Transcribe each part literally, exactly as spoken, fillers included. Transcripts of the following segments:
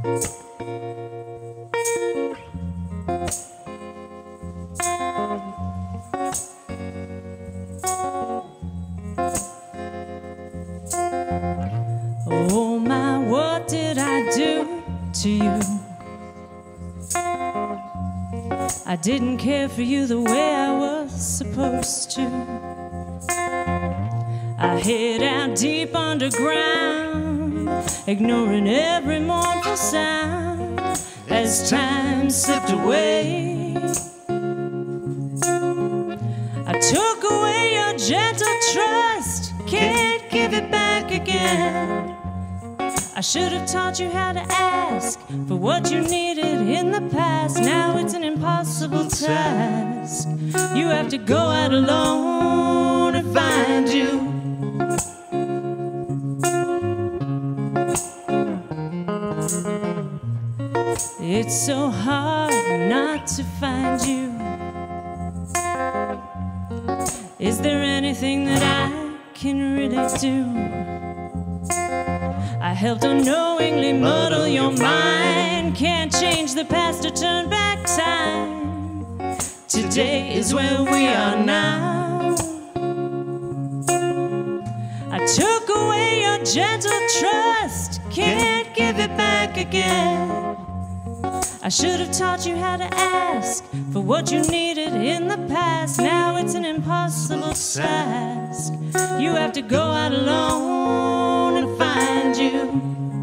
Oh my, what did I do to you? I didn't care for you the way I was supposed to. I hid out deep underground, ignoring every mournful sound as time slipped away. I took away your gentle trust, can't give it back again. I should have taught you how to ask for what you needed in the past. Now it's an impossible task. You have to go out alone and find you. It's so hard not to find you. Is there anything that I can really do? I helped unknowingly muddle your mind. Can't change the past or turn back time. Today is where we are now. I took away your gentle trust, can't give it back again. I should have taught you how to ask for what you needed in the past. Now it's an impossible task. You have to go out alone and find you.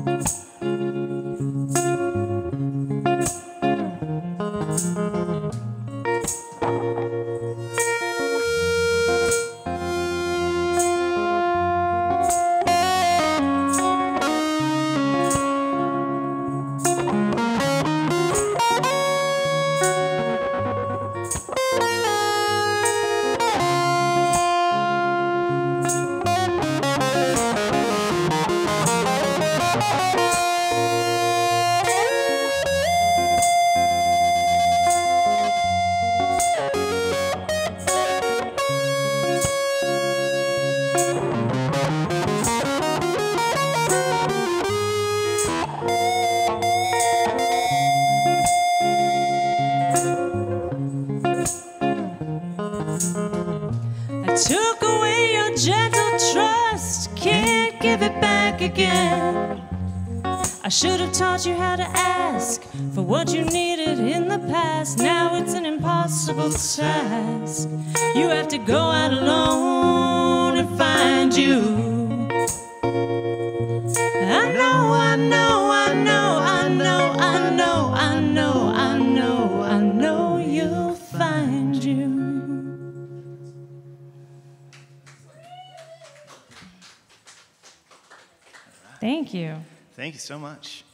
I took away your gentle trust, can't give it back again. I should have taught you how to ask for what you needed in the past. Now it's an impossible task. You have to go out alone and find you. I know, I know, I know, I know, I know, I know, I know, I know you'll find you. Thank you. Thank you so much.